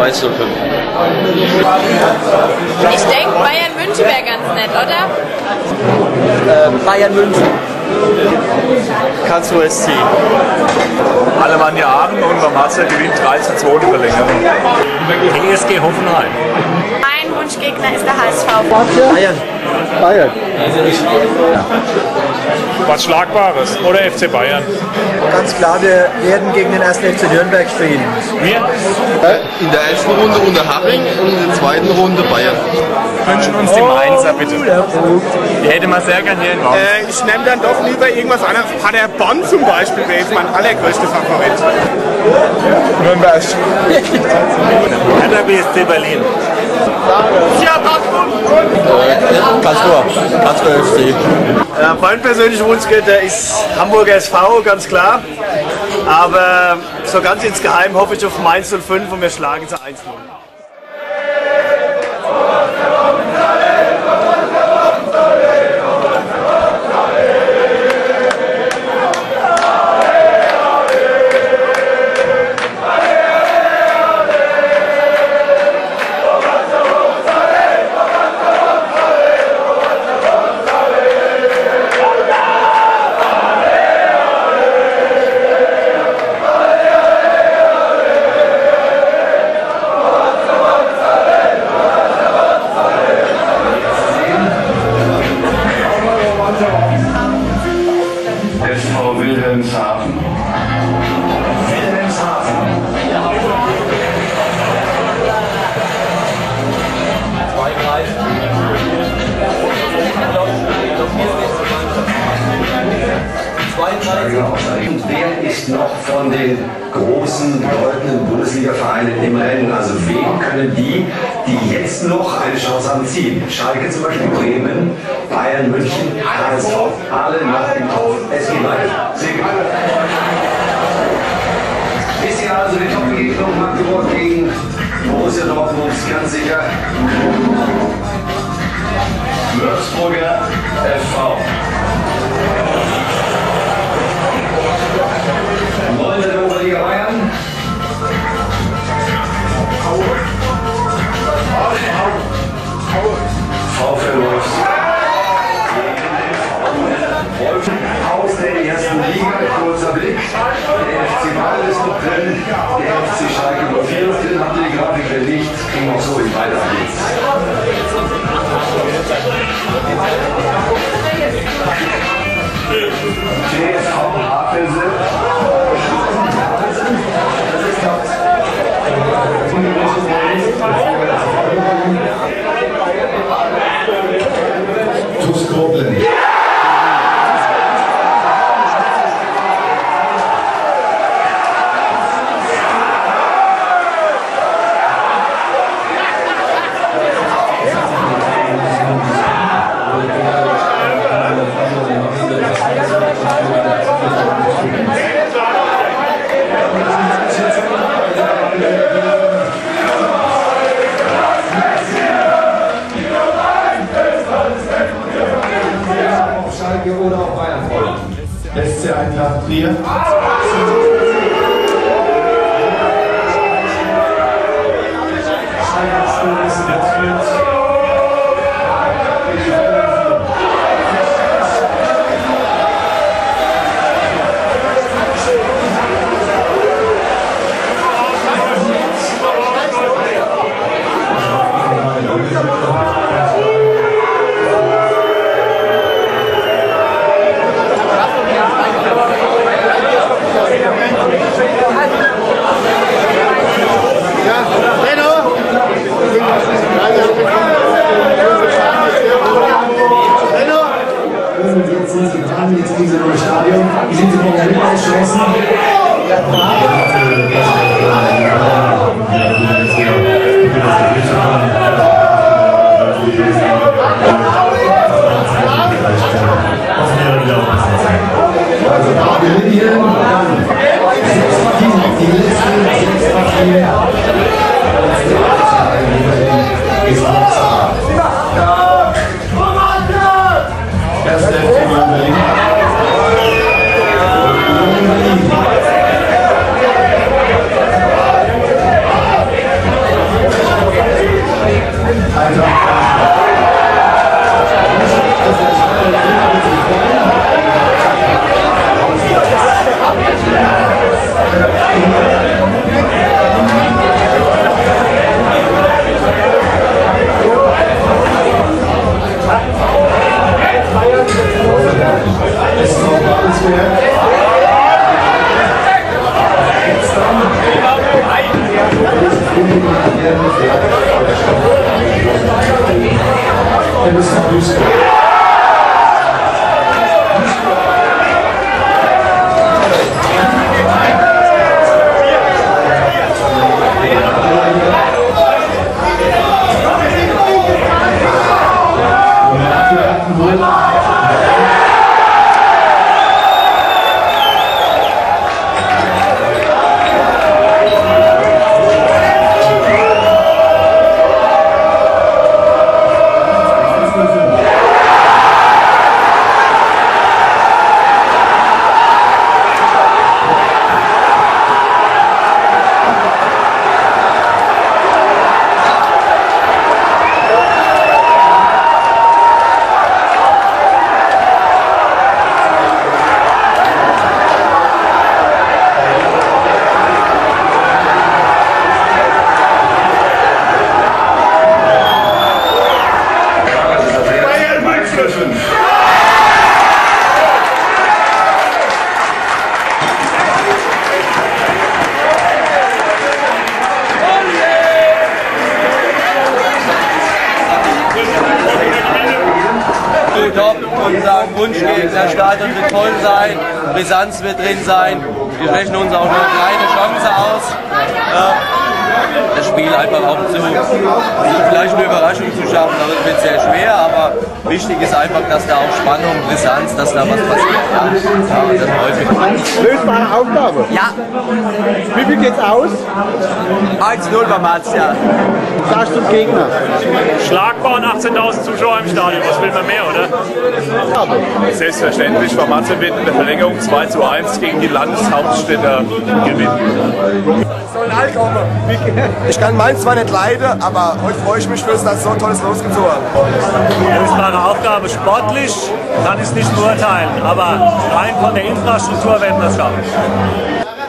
Mainz 05. Ich denke, Bayern München wäre ganz nett, oder? Bayern München. Karlsruhe SC. Alemannia Aachen und Marmazia gewinnt 3:2 in Verlängerung. TSG Hoffenheim. Mein Wunschgegner ist der HSV. Bayern. Bayern. Was Schlagbares oder FC Bayern? Ganz klar, wir werden gegen den 1. FC Nürnberg spielen. Wir In der ersten Runde Unterhaching und in der zweiten Runde Bayern. Wünschen uns die Mainzer, bitte. Die hätte man sehr gerne hier in Mainz. Ich nehme dann doch lieber irgendwas anderes. Paderborn zum Beispiel wäre jetzt mein allergrößter Favorit. Nürnberg. Hertha BSC Berlin. Karlsruhe FC. Mein persönlicher Wunschgegner ist Hamburger SV, ganz klar. Aber so ganz insgeheim hoffe ich auf Mainz 05 und wir schlagen sie 1:0. SV Wilhelmshaven. Und wer ist noch von den großen, bedeutenden Bundesliga-Vereinen im Rennen? Also wen können die jetzt noch eine Chance haben, ziehen? Schalke zum Beispiel, Bremen, Bayern, München, HSV, alle noch im Kauf. Es geht weiter. Ist ja also die Top-Begegnung Magdeburg gegen Borussia Dortmund, ganz sicher. Würzburger FV. Wollen der Oberliga Bayern? VfL Wolfsburg. Aus der ersten Liga, kurzer Blick. Der FC Bayern ist noch drin, der FC Schalke 04 ist drin, habt ihr die Grafik, wenn nicht, kriegen wir so in weiter geht's. TSV Apfelsee. TuS Koblenz. Oder auf Bayern freuen. SC Eintracht Trier. Jetzt sind sie dran, jetzt kriegen sie noch ein Stadion. Wie sind sie von der Lippe entschlossen? Also da gewinnen hier die letzten 6 Partien. Erster FC Berlin. Unser Wunschgegner, Stadion wird voll sein, Brisanz wird drin sein. Wir rechnen uns auch eine kleine Chance aus. Das Spiel einfach auch vielleicht eine Überraschung zu schaffen, aber es wird sehr schwer, aber wichtig ist einfach, dass da auch Spannung, Brisanz, dass da was passiert. Ja, und das häufig. Lösbare Aufgabe? Ja. Wie viel geht's aus? 1-0 bei Marzia. Sagst du zum Gegner? Schlagbar und 18.000 Zuschauer im Stadion, was will man mehr, oder? Selbstverständlich, Marzia wird in der Verlängerung 2:1 gegen die Landeshauptstädter gewinnen. Ich kann Mainz zwar nicht leiden, aber heute freue ich mich, dass so ein tolles losgezogen hat. Lösbare Aufgabe sportlich kann ich es nicht beurteilen, aber rein von der Infrastruktur werden wir es schaffen.